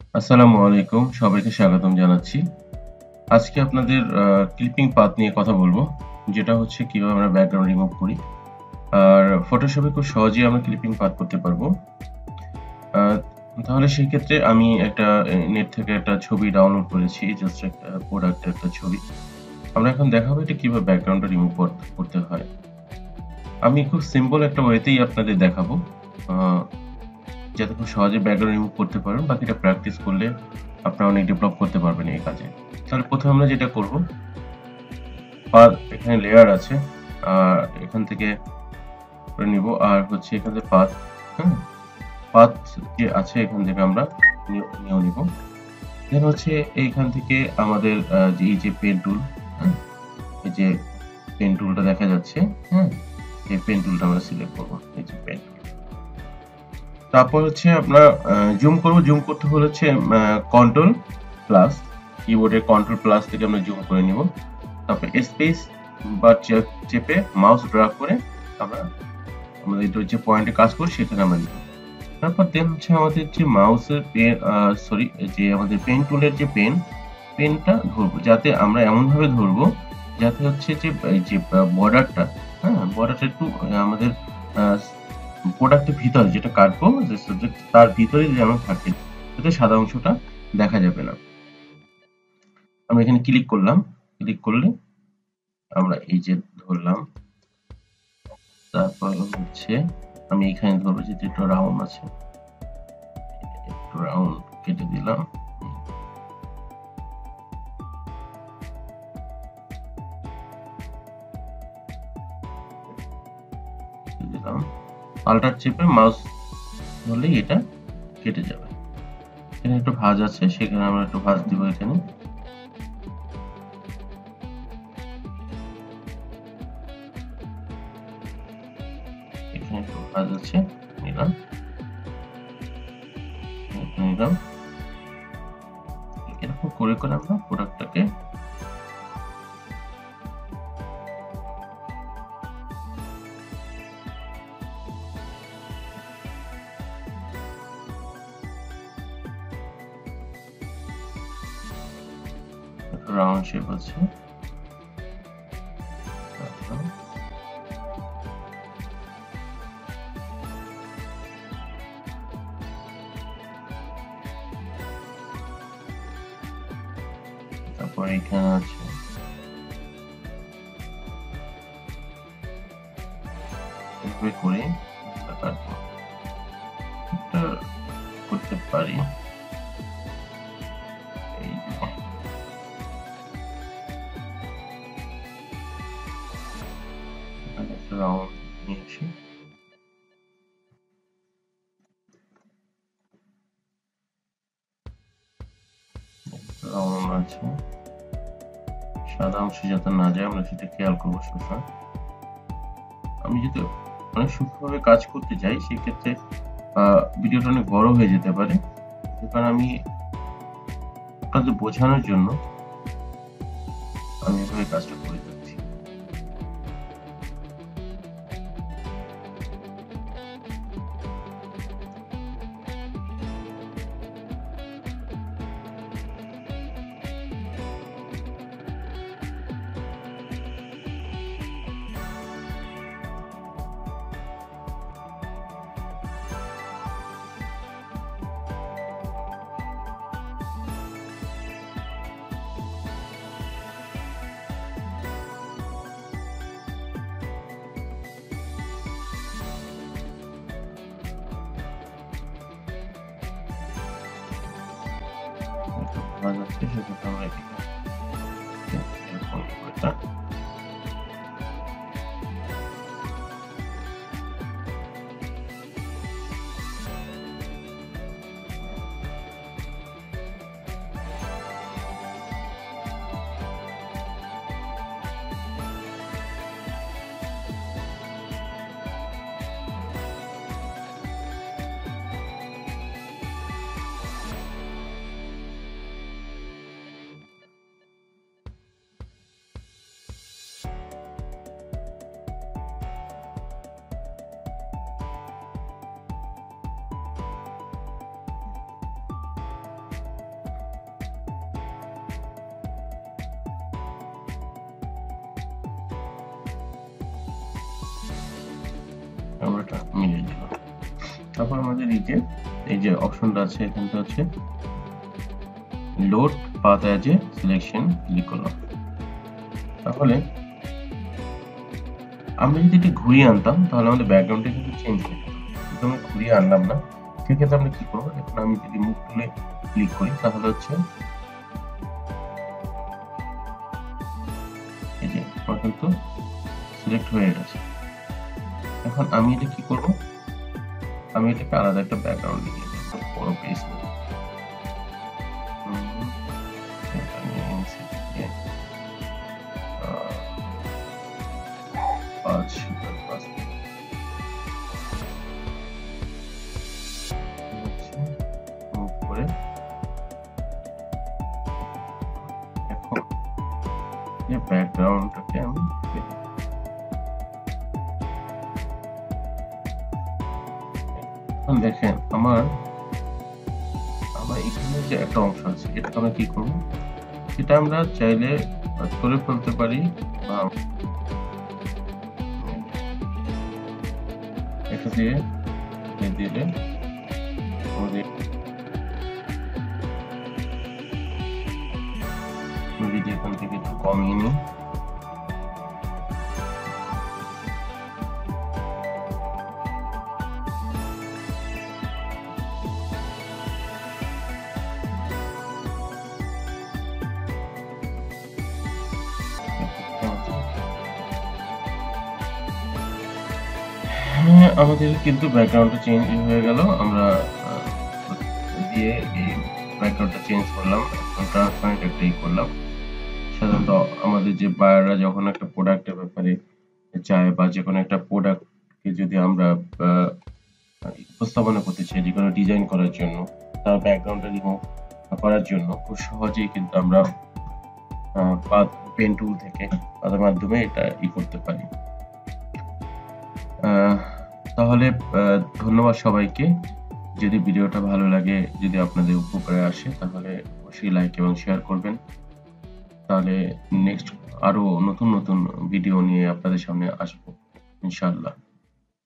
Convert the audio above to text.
আসসালামু আলাইকুম, সবাইকে স্বাগতম জানাচ্ছি। আজকে আপনাদের ক্লিপিং পাথ নিয়ে কথা বলবো, যেটা হচ্ছে কিভাবে আমরা ব্যাকগ্রাউন্ড রিমুভ করি। আর ফটোশপে খুব সহজেই আমরা ক্লিপিং পাথ করতে পারবো। তাহলে সেই ক্ষেত্রে আমি একটা নেট থেকে একটা ছবি ডাউনলোড করেছি, জাস্ট একটা প্রোডাক্টের একটা ছবি। আমরা এখন দেখাবো এটা কিভাবে ব্যাকগ্রাউন্ডটা রিমুভ করতে হয়। আমি খুব সিম্পল একটা ওয়েতেই আপনাদের দেখাবো, আহ, যাতে খুব সহজে ব্যাকগ্রাউন্ড রিমুভ করতে পারেন। বাকিটা প্র্যাকটিস করলে আপনারা অনেক ডেভেলপ করতে পারবেন এই কাজে। তাহলে প্রথমে আমরা যেটা করব, পাথ এখানে লেয়ার আছে, আর এখান থেকে করে নিব, আর হচ্ছে এখান থেকে পাথ, হ্যাঁ, পাথ যে আছে এখান থেকে আমরা নিয়ে নিব। দেন হচ্ছে এইখান থেকে আমাদের যে এই যে পেন টুল, হ্যাঁ, এই যে পেন টুলটা দেখা যাচ্ছে, হ্যাঁ, এই পেন টুলটা আমরা সিলেক্ট করব, এই যে পেন টুল। তারপর হচ্ছে আমরা জুম করব। জুম করতে হলে হচ্ছে কন্ট্রোল প্লাস, কিবোর্ডের কন্ট্রোল প্লাস থেকে আমরা জুম করে নিব। তারপর স্পেস বা চেপে মাউস ড্র্যাগ করে আমরা আমাদের যে পয়েন্টে কাজ করি সেখানে আমরা নিব। তারপর দেন হচ্ছে আমাদের যে মাউসের পেন, সরি, যে আমাদের পেন টুলের যে পেনটা ধরবো, যাতে আমরা এমন ভাবে ধরবো যাতে হচ্ছে যে এই যে বর্ডারটা, হ্যাঁ, বর্ডারটা একটু আমাদের প্রোডাক্টের ভিতরে যেটা কাটবো, যে সাবজেক্ট তার ভিতরে যেন থাকে, যাতে সাদা অংশটা দেখা যাবে না। আমরা এখানে ক্লিক করলাম। ক্লিক করলে আমরা এই যে ধরলাম। তারপর হচ্ছে আমি এখানে ধরবো যেটা একটু রাউন্ড আছে, একটু রাউন্ড কেটে দিলাম। দিলাম আল্টার চেপে মাউস ধরলেই এটা কেটে যাবে। এখানে একটু ভাঁজ আছে, সেখানে আমরা একটু ভাঁজ দিব। এখানে এখানে একটু ভাঁজ আছে, নিলাম, নিলাম। এরকম করে করে আমরা প্রোডাক্টটাকে রাউন্ড শেপ আছে, তারপর এখানে আছে, এভাবে করে কাটবো। এটা করতে পারি, এই যে একটা রাউন্ড নিয়েছি। রাউন্ড আছে, সাদা অংশ যাতে না যায় আমরা সেটা খেয়াল করবো সবসময়। আমি যদি অনেক সূক্ষ্মভাবে কাজ করতে চাই, সেক্ষেত্রে ভিডিওটা অনেক বড় হয়ে যেতে পারে। কারণ আমি আপনাদের বোঝানোর জন্য আমি এভাবে কাজটা করে যাচ্ছি। ভালো যাচ্ছে, সেক্ষেত্রে আমরা এটাকে এরকম করে আমরা এটা মিলিয়ে দিলাম। তারপর আমাদের এই যে অপশনটা আছে এখানটা হচ্ছে load path as a selection click করলাম। তাহলে আমরা যদি এটা ঘুরিয়ে আনতাম তাহলে আমাদের ব্যাকগ্রাউন্ডটা কিন্তু চেঞ্জ হয়ে যেত, কিন্তু আমরা ঘুরিয়ে আনলাম না। সেক্ষেত্রে আমরা কি করবো, এখন আমি যদি মুভ টুলে ক্লিক করি তাহলে হচ্ছে এই যে আমার কিন্তু সিলেক্ট হয়ে গেছে। এখন আমি এটা কি করব, আমি এটাকে আলাদা একটা ব্যাকগ্রাউন্ড দিয়ে দেবো, বড় পেজ নিয়ে। ব্যাকগ্রাউন্ডটাকে আমি দেখেন আমার এখানে যে একটা অংশ আছে এটাকে আমরা কি করব, এটা আমরা চাইলে করে ফেলতে পারি বা এটা দিয়ে দিলে আমাদের যদি এখান থেকে একটু কমিয়ে নিই, আমাদের কিন্তু ব্যাকগ্রাউন্ডটা চেঞ্জ হয়ে গেল। আমরা দিয়ে এই ব্যাকগ্রাউন্ডটা চেঞ্জ করলাম, ট্রান্সপারেন্ট একটাই করলাম। সাধারণত আমাদের যে বায়াররা যখন একটা প্রোডাক্টের ব্যাপারে চায় বা যে কোনো একটা প্রোডাক্টকে যদি আমরা উপস্থাপনা করতে চাই, যে কোনো ডিজাইন করার জন্য, তার ব্যাকগ্রাউন্ডটা রিমুভ করার জন্য খুব সহজেই কিন্তু আমরা পেন টুল থেকে তাদের মাধ্যমে এটা করতে পারি। তাহলে ধন্যবাদ সবাইকে। যদি ভিডিওটা ভালো লাগে, যদি আপনাদের উপকারে আসে, তাহলে অবশ্যই লাইক এবং শেয়ার করবেন। তাহলে নেক্সট আরো নতুন নতুন ভিডিও নিয়ে আপনাদের সামনে আসবো ইনশাআল্লাহ।